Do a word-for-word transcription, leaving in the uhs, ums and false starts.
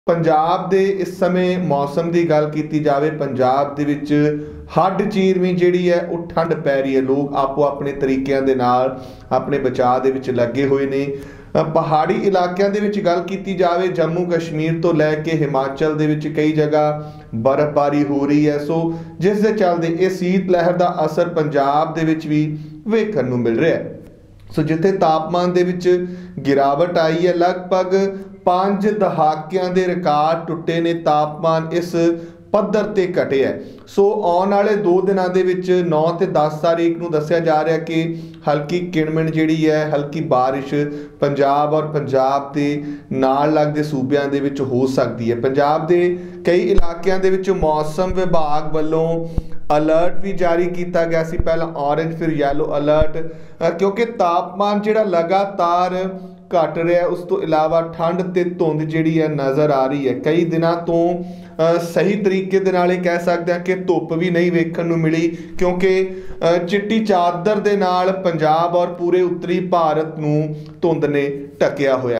पंजाब दे इस समय मौसम की गल की जाए, पंजाब दे विच हड्ड चीरवीं जिहड़ी है वो ठंड पै रही है। लोग आपो अपने तरीकों के नाल अपने बचाव दे विच लगे हुए ने। पहाड़ी इलाकों के गल की जाए, जम्मू कश्मीर तो लैके हिमाचल दे विच कई जगह बर्फबारी हो रही है। सो जिस दे चलते ये शीत लहर का असर पंजाब दे विच भी वेखण नूं मिल रहा है। सो जिथे तापमान दे विच गिरावट आई है, लगभग पांच दहाकियां दे रिकॉर्ड टुटे ने। तापमान इस पद्धर ते घटे है। सो आने वाले दो दिनों के विच नौ ते दस तारीख नूं दस्सिया जा रहा कि हल्की किणमिण जिहड़ी है, हल्की बारिश पंजाब और पंजाब के नाल लगदे सूबियां दे विच हो सकती है। पंजाब के कई इलाकों के विच मौसम विभाग वालों अलर्ट भी जारी किया गया सी, पहला ऑरेंज फिर येलो अलर्ट, क्योंकि तापमान जिहड़ा लगातार घट रहा है। उस तो इलावा ठंड ते धुंध जिहड़ी है नज़र आ रही है। कई दिनों तो सही तरीके दे नाल कह सकते हैं कि धुप भी नहीं वेखण नूं मिली, क्योंकि चिट्टी चादर दे नाल पंजाब और पूरे उत्तरी भारत नूं धुंध ने ढकिया होया।